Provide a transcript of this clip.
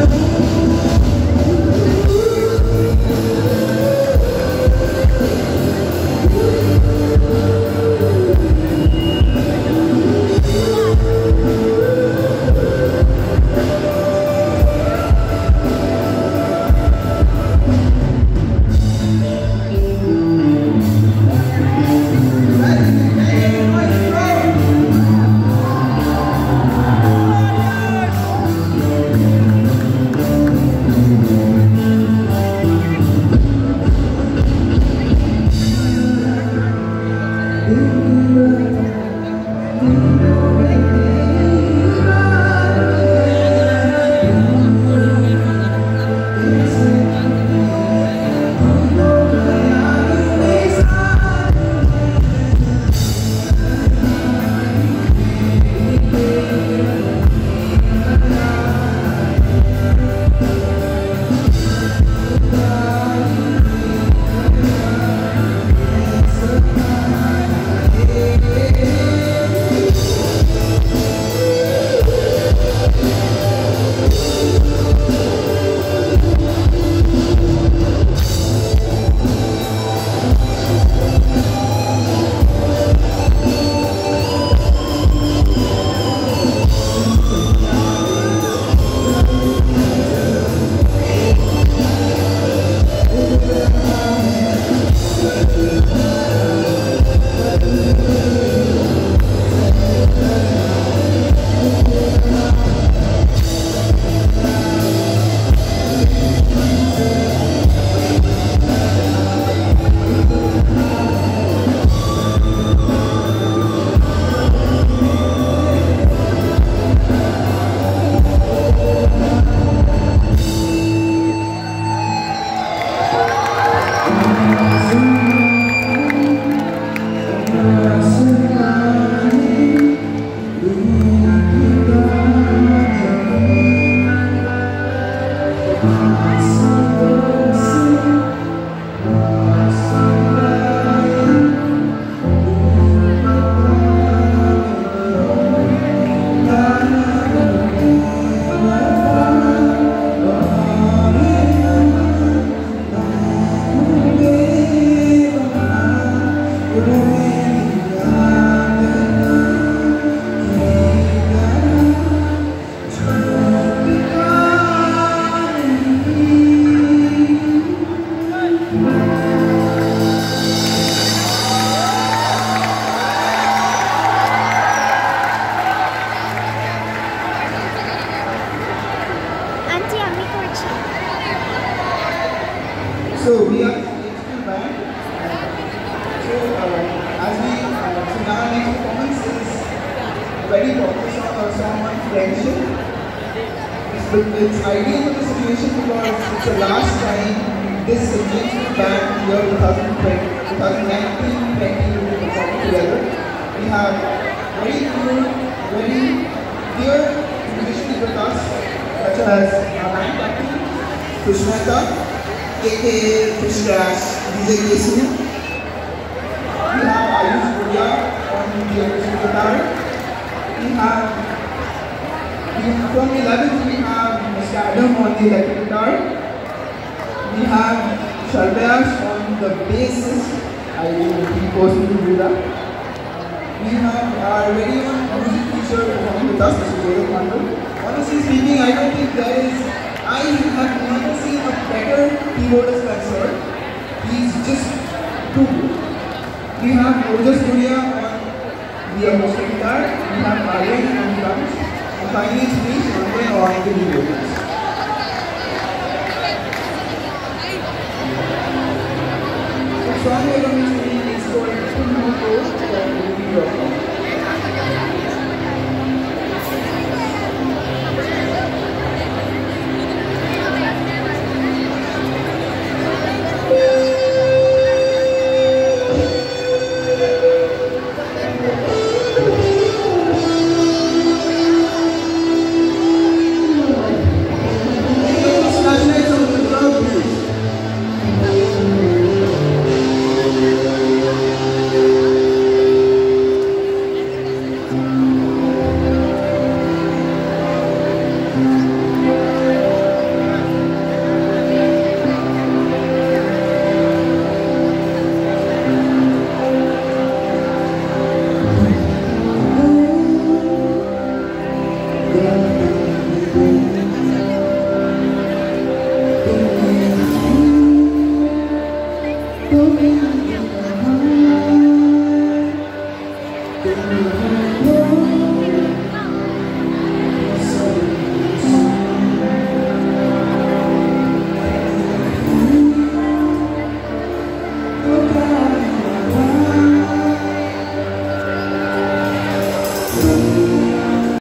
So we are H2 band. So as we so now our next performance is a very popular song, a song on friendship. It's ideal for the situation because it's the last time this H2 band year 2019-20 will be performing together. We have very cool, very dear musicians with us, such as our band captain, Krishnata, aka Krishna's DJ Kesu. We have Ayush Buria on the acoustic guitar. From 11th we have Mr. Adam on the electric guitar. We have Sharbayash on the bass. I will personally do that. We have our very own music teacher performing with us, Mr. Gaurav Mandal. Honestly speaking, I don't think I have never seen a better keyboardist concert. He's just too good. We have Ayush Buria on the acoustic guitar. We have Aryan on drums. And finally, it's me, on the keyboard.